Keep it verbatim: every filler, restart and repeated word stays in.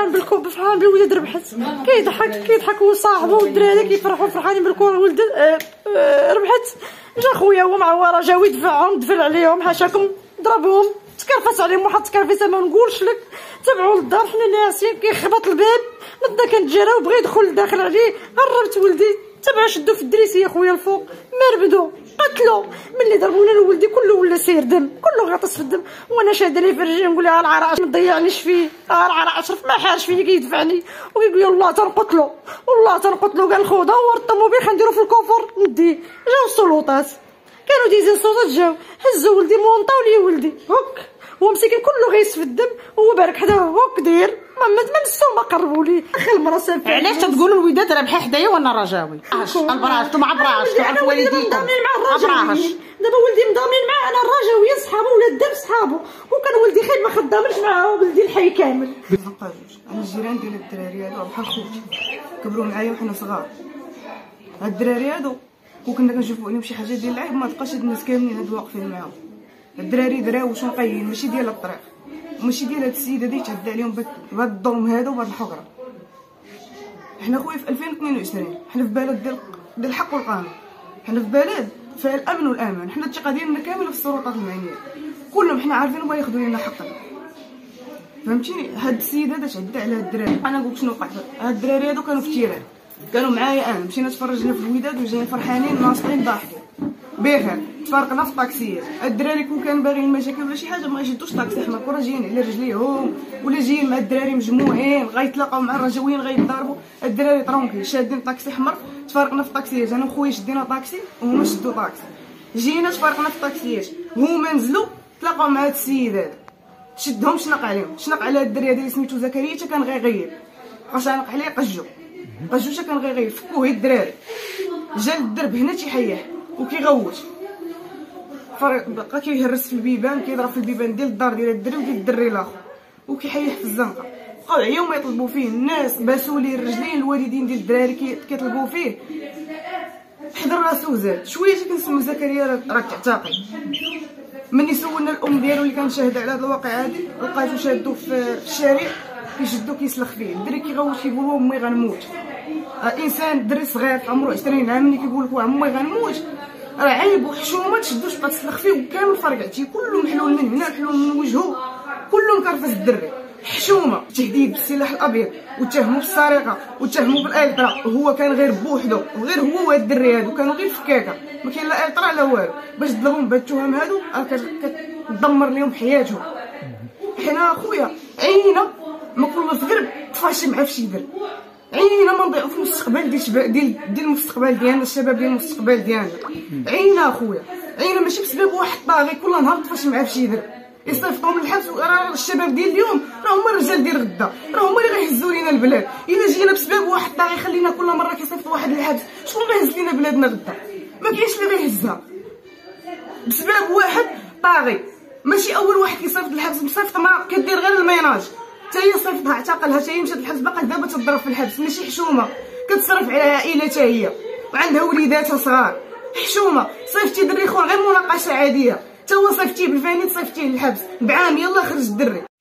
فرحان بالكوب، فرحان بالولد ربحت، كيضحك كيضحك هو صاحبه والدراري كيفرحوا فرحانين بالكوب ولد ربحت. جا خويا هو مع ورا جاو يدفعهم، دفل عليهم حاشاكم ضربهم، تكرفس عليهم واحد التكرفيسه ما نقولش لك. تبعوا للدار حنا ناعسين، كيخبط الباب مدنا كنتجرى وبغى يدخل لداخل عليه، قربت ولدي تبع شدو في الدريسي يا خويا الفوق ما ربدو قتلو. ملي ضربونا لولدي كله ولا سير دم، كله غاطس في الدم، وانا شاده ليه في رجلي نقول لها العرا ما تضيعنيش فيه، العرا اشرف ما حارش فيا كيدفعني وكيقول لي والله تنقتلو والله تنقتلو. قال خو دور الطوموبيل خنديرو في الكوفر نديه. جاو السلطات كانوا دايزين سلطات، جاو هزوا ولدي مونطاو لي ولدي هك، هو مسكين كله غيس في الدم وهو بارك حداه هك داير ما ما نسوا ما قربوا لي. اخي المرا سالفه علاش تتقولوا الوداد رابحه حدايا وانا رجاوي؟ البراش انتم مع براش تعرفوا والديكم براش. دابا ولدي مضامنين معاه، انا الرجاويه صحابو ولا الدرب صحابو، وكان ولدي خايب ما خدامش معاه ولدي الحي كامل. انا الجيران ديال الدراري هادو بحال خوتي كبروا معايا وحنا صغار. هاد الدراري هادو وكنا كنشوفوا عليهم شي حاجه ديال العيب ما تلقاش هاد الناس كاملين هادو واقفين معاهم. الدراري دراوش ونقيين ماشي ديال الطريق، ماشي ديال هاد السيده هادي تعدى عليهم بهاد الظلم هذا وبهاد الحقره. حنا خويا في ألفين واثنين وعشرين حنا في بلد ديال ديال الحق والقانون، حنا في بلد فيها الامن والامان، حنا الثقه ديالنا كامله في السلطات المعنيه، كلهم حنا عارفين بغا ياخذوا لنا حقنا. فهمتيني؟ هاد السيده هذا تعدى على هاد الدراري. انا نقول شنو وقع، هاد الدراري هادو كانوا في تيران، كانوا معايا انا، مشينا تفرجنا في الوداد وجايين فرحانين ناصحين ضاحكين بخير. تفارقنا في الطاكسيات، الدراري كون كان باغيين مشاكل ولا شي حاجه ما يشدوش طاكسي حنا كون جايين على رجليهم ولا جايين مع الدراري مجموعين غيتلاقاو مع الرجاويين غيتضاربوا. الدراري طرونكي شادين طاكسي حمر. تفارقنا في الطاكسيات، انا وخويا شدينا طاكسي وهما شدوا طاكسي، جينا تفارقنا في الطاكسيات، هما نزلوا تلاقاو مع هاد السيد هذا شدهم شنق عليهم، شنق على هاد الدري هذا اللي سميتو زكريا حتى كان غيغير قشانق عليه قجو قجو حتى كان غيغير فكوه الدراري. جا للدرب هنا تيحيح وكيغوت، بقى كيهرس في البيبان كيضرب في البيبان ديال الدار ديال الدري وديال الدري الاخر وكيحيح في الزنقه. بقاو عياو ما يطلبوا فيه الناس، باسوا ليه الرجلين الوالدين ديال الدراري كيطلبوا فيه، حضر راسو زاد شويه كنسمو زكريا راك تعتقل. مني سولنا الام ديالو اللي كانت شاهده على هذا الواقع هادي لقيتو شادو في الشارع كيشدو كيسلخ فيه. الدري كيغوت كيقول له امي غنموت. انسان دري صغير في عمره عشرين عام ملي كيقول لك امي غنموت راه عيب وحشومه تشدوش تبقى تسلخ فيه وكامل فرقعتي كله محلول من هنا محلول من وجهه كله مكرفس الدري. حشومه تهديد بالسلاح الابيض وتهموا بالسرقه وتهموا بالالطرا، هو كان غير بوحدو وغير هو وهاد الدري هادو كانوا غير فكاكه ما كاين لا الطرا لا والو باش تضربهم بهاد التهم هادو كتدمر لهم حياتهم. حنا خويا عينا ما كل في درب تفاشي معاه في شي درب، عينا ما نضيعو في المستقبل ديال ديال ديال المستقبل ديالنا الشباب ديال المستقبل ديالنا. عينا خويا عينا ماشي بسبب واحد طاغي كل نهار تفاشي معاه في شي درب يصيفطوا من الحبس. راه الشباب ديال اليوم راه هما الرجال ديال غدا، راه هما اللي غيهزوا لينا البلاد. الا جينا بسبب واحد طاغي خلينا كل مره كيصيفطوا واحد للحبس، شكون غيهز لينا بلادنا غدا؟ ما كاينش اللي غيهزها بسبب واحد طاغي. ماشي اول واحد كيصيفط للحبس مصيفط ما كدير غير الميناج حتى هي صيفطها اعتقلها حتى هي مشات للحبس باقا دابا تضرب في الحبس. ماشي حشومه كتصرف على عائلتها هي وعندها وليداتها صغار. حشومه صيفتي دري خور غير مناقشه عاديه تا هو صيفتيه بالفاني صيفتيه للحبس بعام يلا خرج الدري.